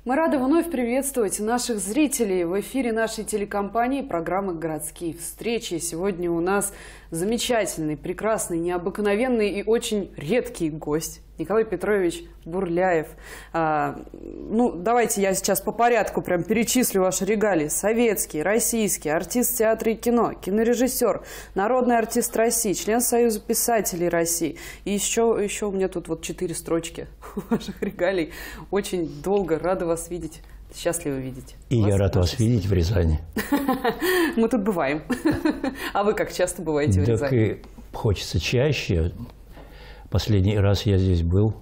Мы рады вновь приветствовать наших зрителей в эфире нашей телекомпании программы «Городские встречи». Сегодня у нас замечательный, прекрасный, необыкновенный и очень редкий гость Николай Петрович Бурляев. Давайте я сейчас по порядку прям перечислю ваши регалии. Советский, российский, артист театра и кино, кинорежиссер, народный артист России, член Союза писателей России. И еще у меня тут вот 4 строчки ваших регалий. Очень долго рада вас видеть. Счастливо видеть. И я рад вас видеть в Рязани. Мы тут бываем. А вы как часто бываете в Рязани? Так и хочется чаще. Последний раз я здесь был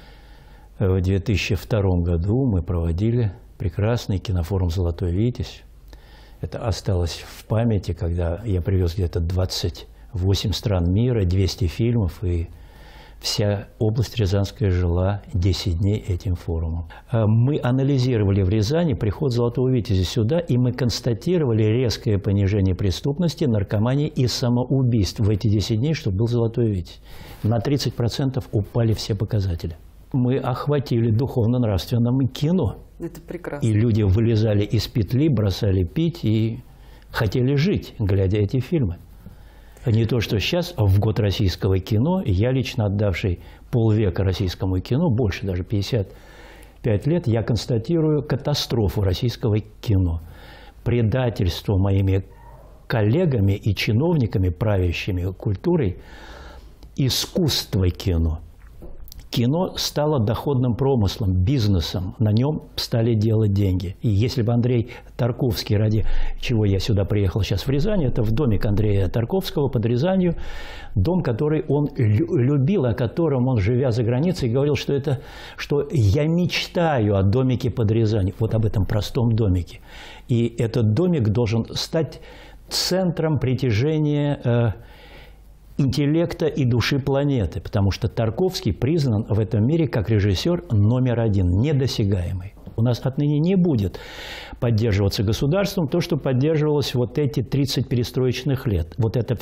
в 2002 году. Мы проводили прекрасный кинофорум «Золотой Витязь». Это осталось в памяти, когда я привез где-то 28 стран мира, 200 фильмов, и вся область Рязанская жила 10 дней этим форумом. Мы анализировали в Рязани приход «Золотого Витязя» сюда, и мы констатировали резкое понижение преступности, наркомании и самоубийств в эти 10 дней, что был «Золотой Витязь». На 30% упали все показатели. Мы охватили духовно-нравственным кино. Это прекрасно. И люди вылезали из петли, бросали пить и хотели жить, глядя эти фильмы. Не то, что сейчас, в год российского кино, я лично отдавший полвека российскому кино, больше даже 55 лет, я констатирую катастрофу российского кино. Предательство моими коллегами и чиновниками, правящими культурой, искусство кино. Кино стало доходным промыслом, бизнесом. На нем стали делать деньги. И если бы Андрей Тарковский, ради чего я сюда приехал сейчас в Рязань, это в домик Андрея Тарковского под Рязанью, дом, который он любил, о котором он, живя за границей, говорил, что я мечтаю о домике под Рязанью, вот об этом простом домике. И этот домик должен стать центром притяжения интеллекта и души планеты, потому что Тарковский признан в этом мире как режиссер номер 1, недосягаемый. У нас отныне не будет поддерживаться государством то, что поддерживалось вот эти 30 перестроечных лет. Вот эта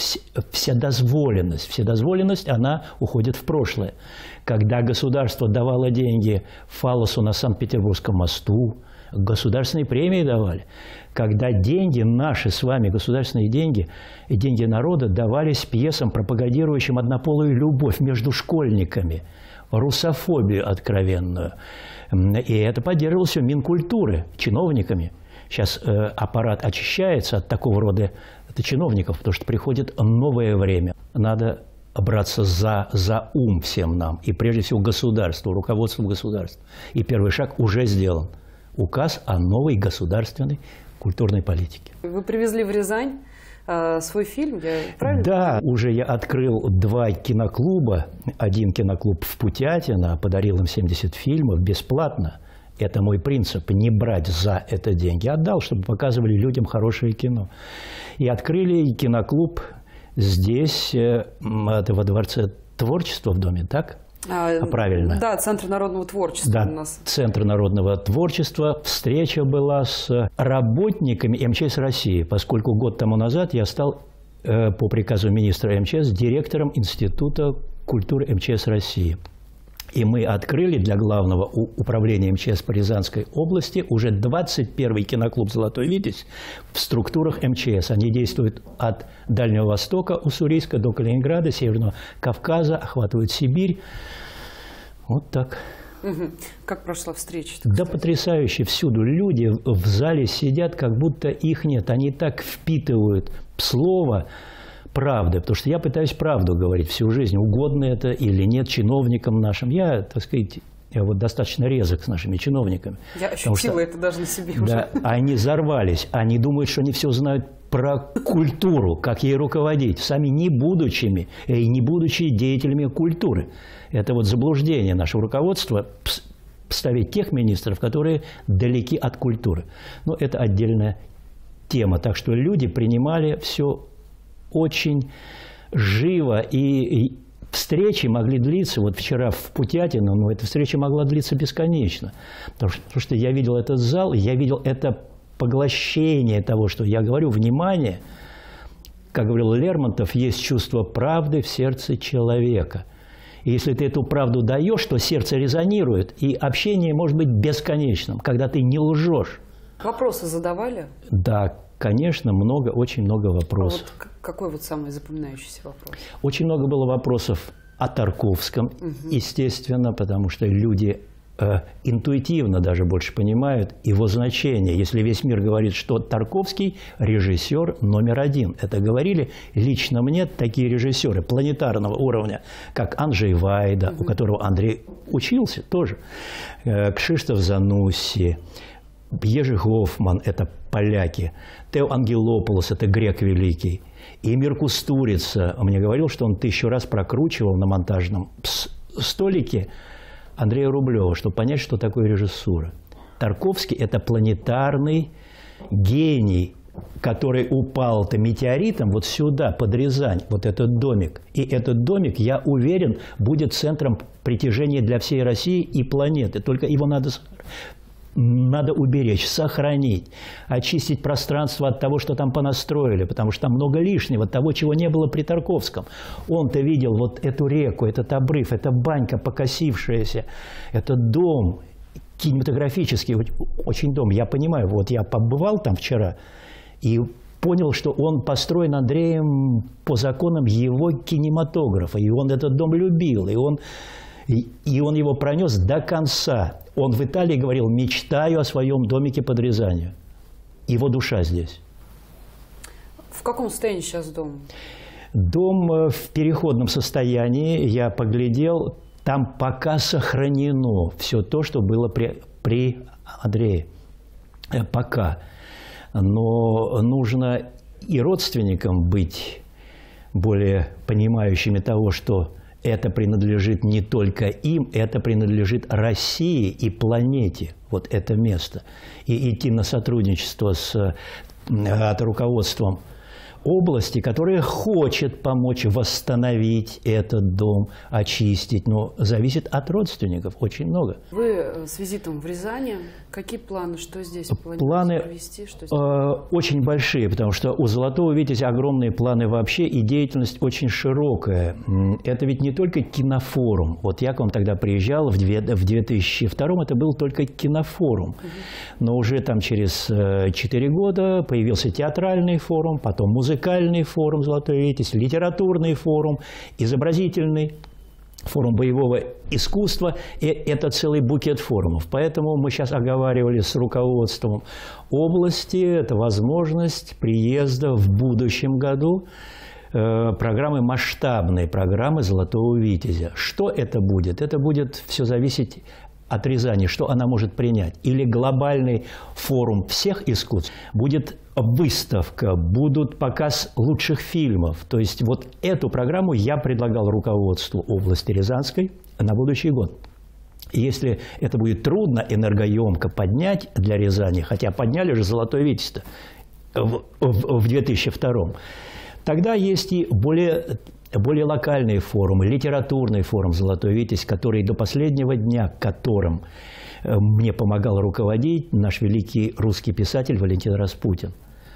вседозволенность, она уходит в прошлое. Когда государство давало деньги фаллосу на Санкт-Петербургском мосту, государственные премии давали. Когда деньги, наши с вами государственные деньги, и деньги народа давались пьесам, пропагандирующим однополую любовь между школьниками, русофобию откровенную. И это поддерживалось все Минкультуры, чиновниками. Сейчас аппарат очищается от такого рода чиновников, потому что приходит новое время. Надо браться за ум всем нам, и прежде всего государству, руководству государства. И первый шаг уже сделан. Указ о новой государственной культурной политике. Вы привезли в Рязань свой фильм, правильно? Да, уже я открыл 2 киноклуба. Один киноклуб в Путятино, подарил им 70 фильмов бесплатно. Это мой принцип, не брать за это деньги. Отдал, чтобы показывали людям хорошее кино. И открыли киноклуб здесь, во Дворце творчества в доме, так? Правильно. Да, Центр народного творчества да, у нас. Центр народного творчества. Встреча была с работниками МЧС России, поскольку год тому назад я стал по приказу министра МЧС директором Института культуры МЧС России. И мы открыли для Главного управления МЧС по Рязанской области уже 21-й киноклуб «Золотой Витязь» в структурах МЧС. Они действуют от Дальнего Востока, Уссурийска, до Калининграда, Северного Кавказа, охватывают Сибирь. Вот так. Как прошла встреча? Да потрясающе. Всюду люди в зале сидят, как будто их нет. Они так впитывают слово правды, потому что я пытаюсь правду говорить всю жизнь, угодно это или нет чиновникам нашим. Я, так сказать, вот достаточно резок с нашими чиновниками. Я ощутила это даже на себе уже. Да, они взорвались, они думают, что они все знают про культуру, как ей руководить, сами не будучи деятелями культуры. Это вот заблуждение нашего руководства ставить тех министров, которые далеки от культуры. Но это отдельная тема. Так что люди принимали все очень живо, и встречи могли длиться, вот вчера в Путятино, но эта встреча могла длиться бесконечно, потому что я видел этот зал, я видел это поглощение того, что я говорю, внимание. Как говорил Лермонтов, есть чувство правды в сердце человека. И если ты эту правду даешь, то сердце резонирует, и общение может быть бесконечным, когда ты не лжешь. Вопросы задавали? Да, конечно, много, очень много вопросов. А вот какой вот самый запоминающийся вопрос? Очень много было вопросов о Тарковском, естественно, потому что люди интуитивно даже больше понимают его значение. Если весь мир говорит, что Тарковский – режиссер номер один. Это говорили лично мне такие режиссеры планетарного уровня, как Анджей Вайда, у которого Андрей учился тоже, Кшиштоф Занусси, Ежи Гофман – это поляки, Тео Ангелополос – это грек великий, и Эмир Кустурица мне говорил, что он 1000 раз прокручивал на монтажном столике Андрея Рублева, чтобы понять, что такое режиссура. Тарковский – это планетарный гений, который упал-то метеоритом вот сюда, под Рязань, вот этот домик. И этот домик, я уверен, будет центром притяжения для всей России и планеты. Только его надо уберечь, сохранить, очистить пространство от того, что там понастроили, потому что там много лишнего, того, чего не было при Тарковском. Он-то видел вот эту реку, этот обрыв, эта банька покосившаяся, этот дом кинематографический, очень дом. Я понимаю, вот я побывал там вчера и понял, что он построен Андреем по законам его кинематографа, и он этот дом любил, и он его пронес до конца. Он в Италии говорил: мечтаю о своем домике под Рязанью. Его душа здесь. В каком состоянии сейчас дом? Дом в переходном состоянии. Я поглядел, там пока сохранено все то, что было при Андрее. Пока. Но нужно и родственникам быть более понимающими того, что это принадлежит не только им, это принадлежит России и планете, вот это место. И идти на сотрудничество с руководством области, которая хочет помочь восстановить этот дом, очистить, но зависит от родственников очень много. Вы с визитом в Рязани, какие планы, что здесь планы провести? Что здесь? Очень большие, потому что у «Золотого Витязя» огромные планы вообще, и деятельность очень широкая. Это ведь не только кинофорум. Вот я к вам тогда приезжал в 2002-м, это был только кинофорум. Но уже там через 4 года появился театральный форум, потом музыкальный форум «Золотой Витязь», литературный форум, изобразительный форум боевого искусства, и это целый букет форумов. Поэтому мы сейчас оговаривали с руководством области, это возможность приезда в будущем году программы, масштабной программы «Золотого Витязя». Что это будет? Это будет все зависеть от Рязани, что она может принять. Или глобальный форум всех искусств, будет выставка, будут показ лучших фильмов. То есть вот эту программу я предлагал руководству области Рязанской на будущий год. Если это будет трудно, энергоемко поднять для Рязани, хотя подняли же «Золотой Витязь» в 2002-м, тогда есть и более локальные форумы, литературный форум «Золотой Витязь», который до последнего дня, которым мне помогал руководить наш великий русский писатель Валентин Распутин.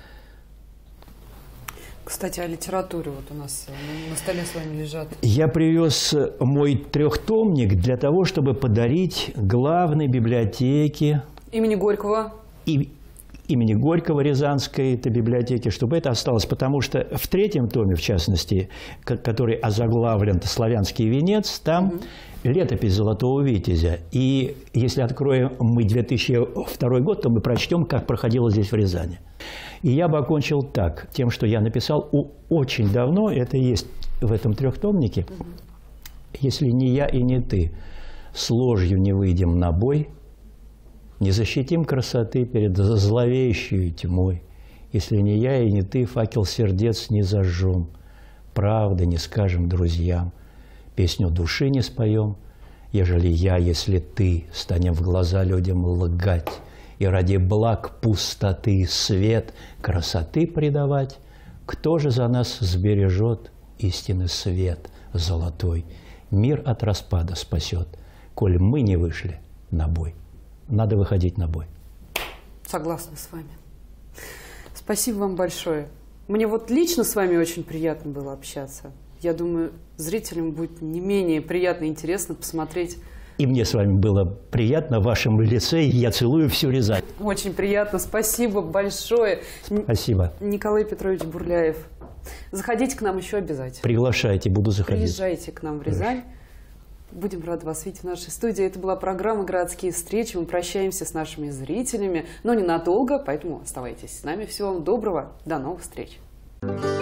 Кстати, о литературе вот у нас на столе с вами лежат. Я привез мой 3-томник для того, чтобы подарить главной библиотеке имени Горького. Имени Горького Рязанской библиотеки, чтобы это осталось. Потому что в 3-м томе, в частности, который озаглавлен «Славянский венец», там летопись «Золотого Витязя». И если откроем мы 2002 год, то мы прочтем, как проходило здесь в Рязани. И я бы окончил так, тем, что я написал очень давно, это и есть в этом 3-томнике. «Если не я и не ты, с ложью не выйдем на бой, не защитим красоты перед зловещей тьмой. Если не я и не ты, факел сердец не зажжем, правды не скажем друзьям, песню души не споем, ежели я, если ты, станем в глаза людям лгать и ради благ пустоты свет красоты придавать, кто же за нас сбережет истинный свет золотой, мир от распада спасет, коль мы не вышли на бой». Надо выходить на бой. Согласна с вами. Спасибо вам большое. Мне вот лично с вами очень приятно было общаться. я думаю, зрителям будет не менее приятно и интересно посмотреть. И мне с вами было приятно в вашем лице, и я целую всю Рязань. Очень приятно, спасибо большое. Спасибо. Николай Петрович Бурляев. Заходите к нам еще обязательно. Приглашайте, буду заходить. Приезжайте к нам в Рязань. Будем рады вас видеть в нашей студии. Это была программа «Городские встречи». Мы прощаемся с нашими зрителями, но ненадолго, поэтому оставайтесь с нами. Всего вам доброго. До новых встреч.